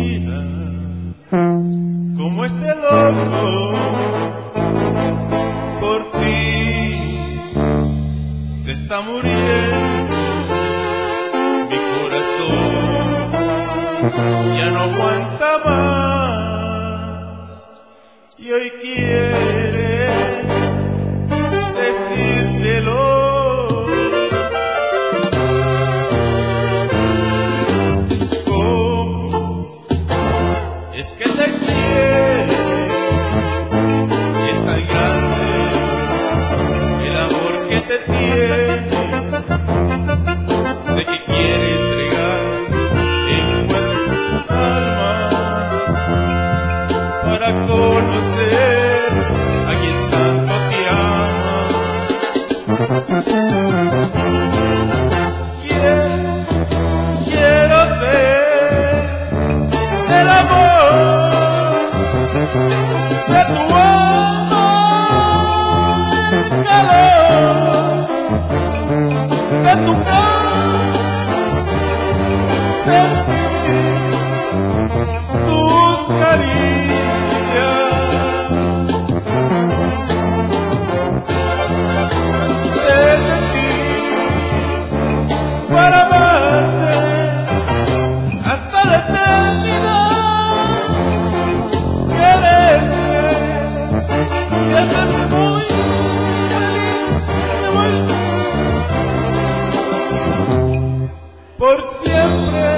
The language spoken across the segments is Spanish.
vida, como este loco, por ti se está muriendo mi corazón, ya no aguanta más y hoy quiere decírtelo. Es que te quiere y es tan grande el amor que te tiene, de que quiere entregar en cuerpo alma para conocer a quien tanto te ama. Quiero ser el amor de tu alma, el calor de tu casa, sentir tus caricias, desde ti para amarte hasta la eternidad. Por siempre.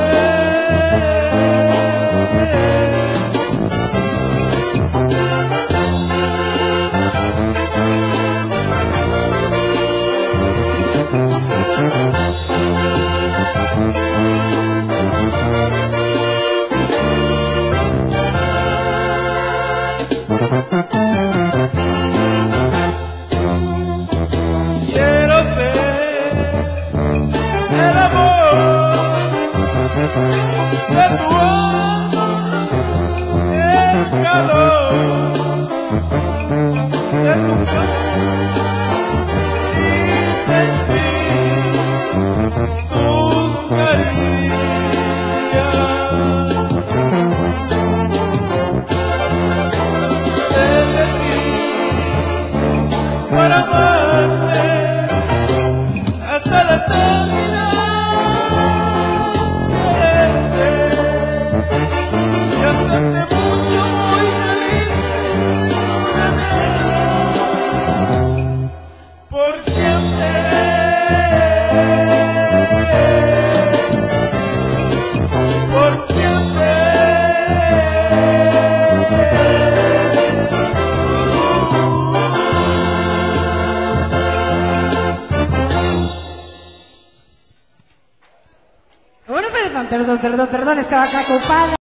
Quiero ser el amor de tu alma, el calor de tu cuerpo y sentir tus caricias, desde ti para amarte hasta la eternidad. Por siempre, por siempre. Bueno, perdón, estaba acá ocupado.